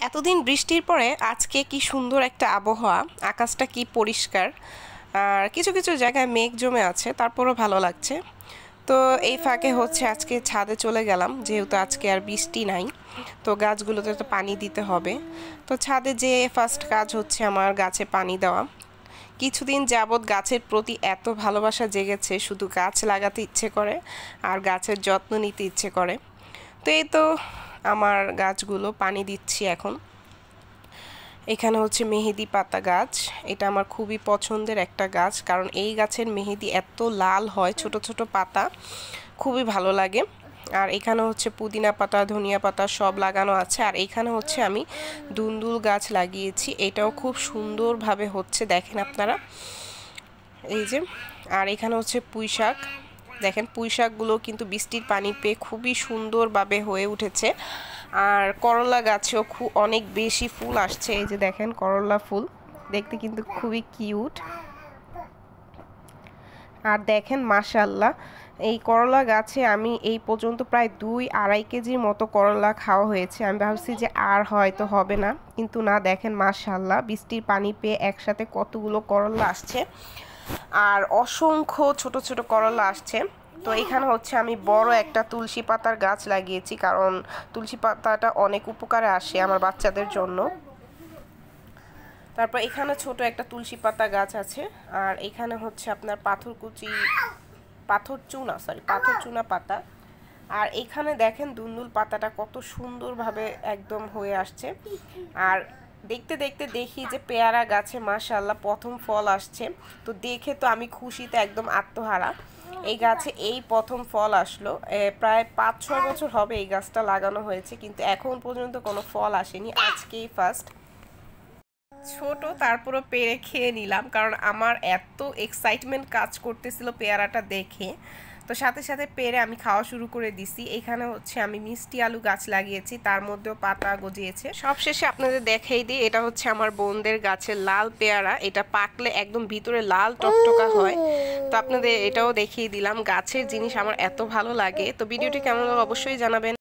এতদিন বৃষ্টির পরে আজকে কি সুন্দর একটা আবহাওয়া, আকাশটা কি পরিষ্কার। আর কিছু কিছু জায়গায় মেঘ জমে আছে, তারপরও ভালো লাগছে। তো এই ফাঁকে হচ্ছে আজকে ছাদে চলে গেলাম, যেহেতু আজকে আর বৃষ্টি নাই, তো গাছগুলোতে তো পানি দিতে হবে। তো ছাদে যে ফার্স্ট কাজ হচ্ছে আমার গাছে পানি দেওয়া। কিছুদিন যাবৎ গাছের প্রতি এত ভালোবাসা জেগেছে, শুধু গাছ লাগাতে ইচ্ছে করে আর গাছের যত্ন নিতে ইচ্ছে করে। তো এই তো আমার গাছগুলো পানি দিচ্ছি এখন। এখানে হচ্ছে মেহেদি পাতা গাছ, এটা আমার খুবই পছন্দের একটা গাছ, কারণ এই গাছের মেহেদি এত লাল হয়, ছোট ছোট পাতা, খুবই ভালো লাগে। আর এখানে হচ্ছে পুদিনা পাতা, ধনিয়া পাতা সব লাগানো আছে। আর এখানে হচ্ছে আমি দুন্দুল গাছ লাগিয়েছি, এটাও খুব সুন্দরভাবে হচ্ছে, দেখেন আপনারা এই যে। আর এখানে হচ্ছে পুঁই শাক, দেখেন পুঁই শাকগুলো কিন্তু বৃষ্টির পানি পেয়ে খুবই সুন্দরভাবে হয়ে উঠেছে। আর করলা গাছেও অনেক বেশি ফুল আসছে, এই যে দেখেন করলা ফুল, দেখতে কিন্তু খুবই কিউট। আর দেখেন মাশাআল্লাহ, এই করলা গাছে আমি এই পর্যন্ত প্রায় 2-2.5 কেজির মতো করলা খাওয়া হয়েছে। আমি ভাবছি যে আর হয়তো হবে না, কিন্তু না, দেখেন মাশাআল্লাহ বৃষ্টির পানি পেয়ে একসাথে কতগুলো করলা আসছে, আর অসংখ্য ছোট ছোট করলা আসছে। তো এখানে হচ্ছে আমি বড় একটা তুলসী পাতার গাছ লাগিয়েছি, কারণ তুলসী পাতাটা অনেক উপকারে আসে আমার বাচ্চাদের জন্য। তারপর এখানে ছোট একটা তুলসী পাতা গাছ আছে। আর এখানে হচ্ছে আপনার পাথর চুনা পাতা। আর এখানে দেখেন দুন্দুল পাতাটা কত সুন্দরভাবে একদম হয়ে আসছে। আর দেখতে দেখতে দেখি যে পেয়ারা গাছে মাশাআল্লাহ প্রথম ফল আসছে। তো দেখে তো আমি খুশিতে একদম আত্মহারা। এই গাছে এই প্রথম ফল আসলো, প্রায় 5-6 বছর হবে এই গাছটা লাগানো হয়েছে, কিন্তু এখন পর্যন্ত কোনো ফল আসেনি, আজকেই ফার্স্ট। ছোট, তারপরও পেরে খেয়ে নিলাম, কারণ আমার এত এক্সাইটমেন্ট কাজ করতেছিল পেয়ারাটা দেখে। তো সাথে সাথে পেরে আমি খাওয়া শুরু করে দিছি। এখানে হচ্ছে আমি মিষ্টি আলু গাছ লাগিয়েছি, তার মধ্যেও পাতা গজিয়েছে। সবশেষে আপনাদের দেখাই দিই, এটা হচ্ছে আমার বোনদের গাছের লাল পেয়ারা, এটা পাকলে একদম ভিতরে লাল টকটকা হয়। তো আপনাদের এটাও দেখিয়ে দিলাম, গাছের জিনিস আমার এত ভালো লাগে। তো ভিডিওটি কেমন লাগলো অবশ্যই জানাবেন।